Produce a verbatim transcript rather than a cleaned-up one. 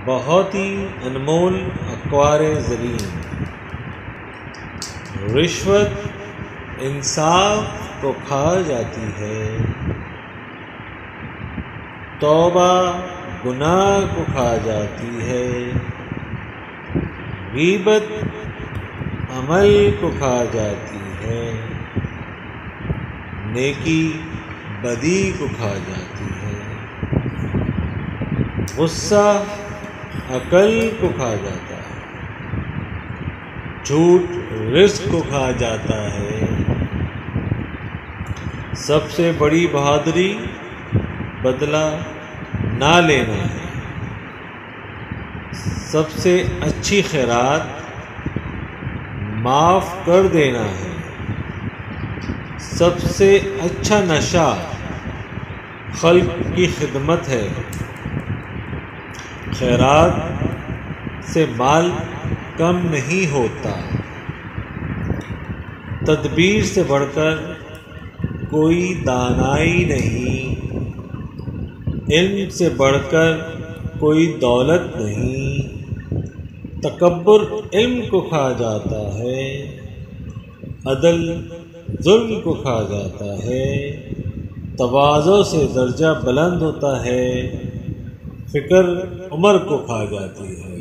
بہت ہی انمول اقوار زرین۔ رشوت انصاف کو کھا جاتی ہے، توبہ گناہ کو کھا جاتی ہے، غیبت عمل کو کھا جاتی ہے، نیکی بدی کو کھا جاتی ہے، غصہ عقل کو کھا جاتا ہے، جھوٹ رزق کو کھا جاتا ہے۔ سب سے بڑی بہادری بدلہ نہ لینا ہے، سب سے اچھی خیرات معاف کر دینا ہے، سب سے اچھا نشہ خلق کی خدمت ہے، خیرات سے مال کم نہیں ہوتا، تدبیر سے بڑھ کر کوئی دانائی نہیں، علم سے بڑھ کر کوئی دولت نہیں، تکبر علم کو کھا جاتا ہے، عدل ظلم کو کھا جاتا ہے، تواضع سے درجہ بلند ہوتا ہے، فکر عمر کو کھا جاتی ہے۔